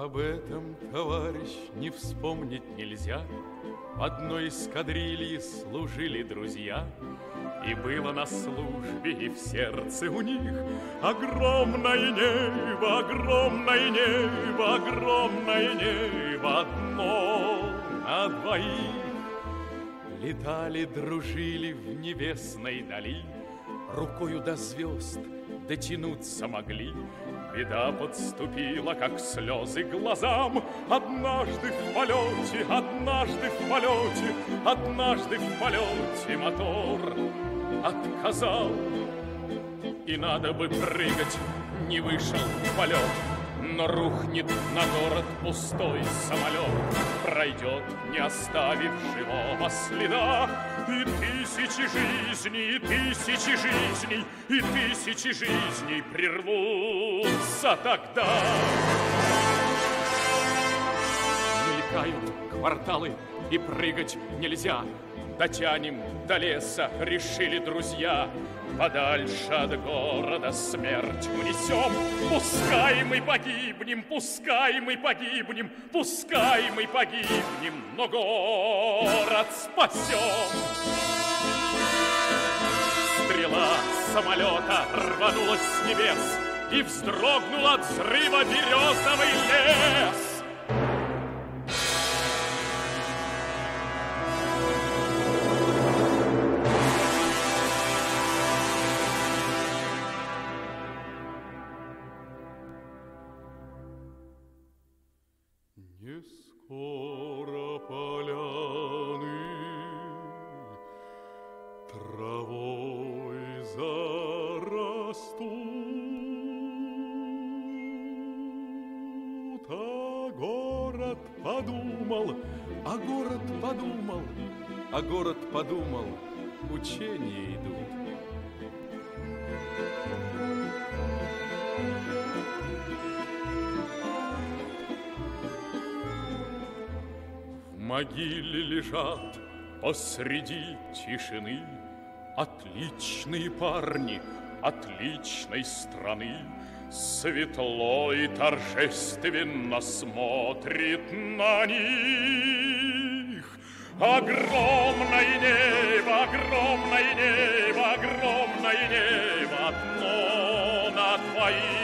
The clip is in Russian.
Об этом, товарищ, не вспомнить нельзя. В одной эскадрилье служили друзья, и было на службе и в сердце у них огромное небо, огромное небо, огромное небо, одно на двоих. Летали, дружили в небесной дали, рукою до звезд дотянуться могли. Беда подступила, как слезы глазам. Однажды в полете, однажды в полете, однажды в полете мотор отказал. И надо бы прыгать, не вышел в полет, но рухнет на город пустой самолет, пройдет, не оставив живого следа. И тысячи жизней, и тысячи жизней, и тысячи жизней прервутся тогда. Мелькают кварталы, и прыгать нельзя. Дотянем до леса, решили друзья. Подальше от города смерть унесем. Пускай мы погибнем, пускай мы погибнем, пускай мы погибнем, но город спасем. Стрела самолета рванулась с небес и вздрогнул от взрыва березовый лес. Не скоро поляны травой зарастут, а город подумал, а город подумал, а город подумал, учения идут. В могиле лежат посреди тишины отличные парни отличной страны. Светло и торжественно смотрит на них. Огромное небо, огромное небо, огромное небо, одно на двоих.